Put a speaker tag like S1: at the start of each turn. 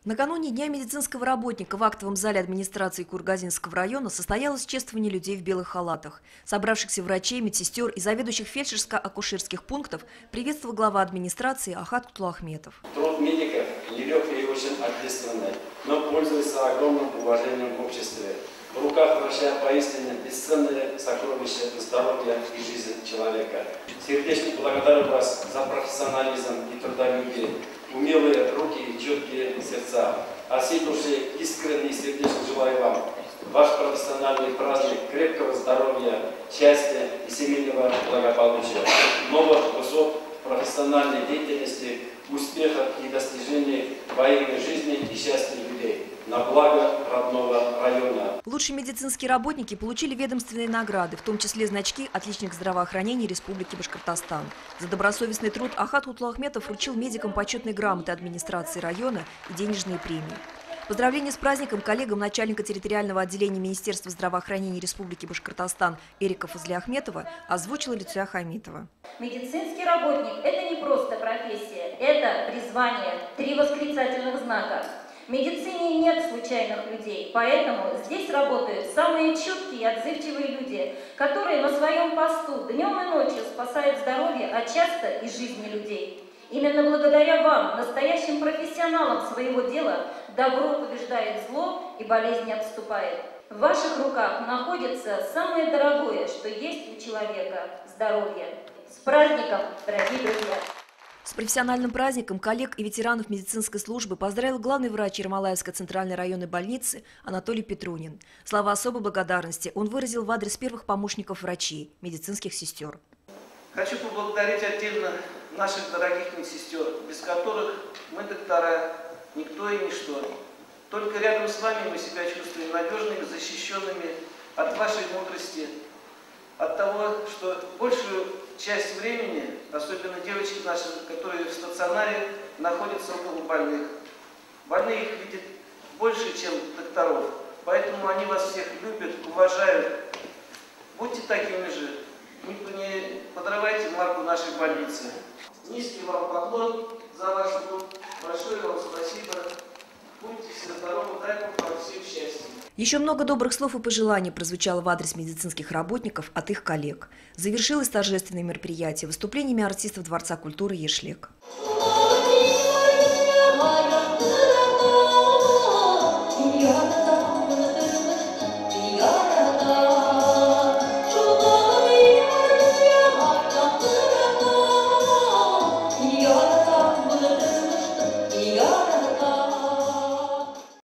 S1: Накануне Дня медицинского работника в актовом зале администрации Кургазинского района состоялось чествование людей в белых халатах. Собравшихся врачей, медсестер и заведующих фельдшерско-акушерских пунктов приветствовал глава администрации Ахат Кутлахметов.
S2: Труд медиков нелегк и очень ответственный, но пользуется огромным уважением в обществе. В руках врача поистине бесценное сокровище здоровья и жизни человека. Сердечно благодарю вас за профессионализм и трудолюбие, умелые руки и четкие сердца. От всей души искренне и сердечно желаю вам ваш профессиональный праздник крепкого здоровья, счастья и семейного благополучия, новых высот профессиональной деятельности, успехов и достижений военной жизни и счастья людей на благо родного района.
S1: Лучшие медицинские работники получили ведомственные награды, в том числе значки «Отличник здравоохранения Республики Башкортостан». За добросовестный труд Ахат Кутлахметов вручил медикам почетные грамоты администрации района и денежные премии. Поздравления с праздником коллегам начальника территориального отделения Министерства здравоохранения Республики Башкортостан Эрика Фазлиахметова озвучила Люция Хамитова.
S3: Медицинский работник – это не просто профессия, это призвание, 3 восклицательных знака. В медицине нет случайных людей, поэтому здесь работают самые чуткие и отзывчивые люди, которые на своем посту днем и ночью спасают здоровье, а часто и жизни людей. Именно благодаря вам, настоящим профессионалам своего дела, добро побеждает зло и болезнь отступает. В ваших руках находится самое дорогое, что есть у человека – здоровье. С праздником, дорогие друзья!
S1: С профессиональным праздником коллег и ветеранов медицинской службы поздравил главный врач Ермолаевской центральной районной больницы Анатолий Петрунин. Слова особой благодарности он выразил в адрес первых помощников врачей, медицинских сестер.
S4: Хочу поблагодарить отдельно наших дорогих медсестер, без которых мы, доктора, никто и ничто. Только рядом с вами мы себя чувствуем надежными, защищенными от вашей мудрости, от того, что большую часть времени, особенно девочки наши, которые в стационаре находятся около больных, больные их видят больше, чем докторов, поэтому они вас всех любят, уважают. Будьте такими же, не подрывайте марку нашей больницы. Низкий вам поклон за ваш труд, большое вам спасибо. Будьте все здоровы, дай Бог вам всем счастья.
S1: Еще много добрых слов и пожеланий прозвучало в адрес медицинских работников от их коллег. Завершилось торжественное мероприятие выступлениями артистов Дворца культуры «Ешлек».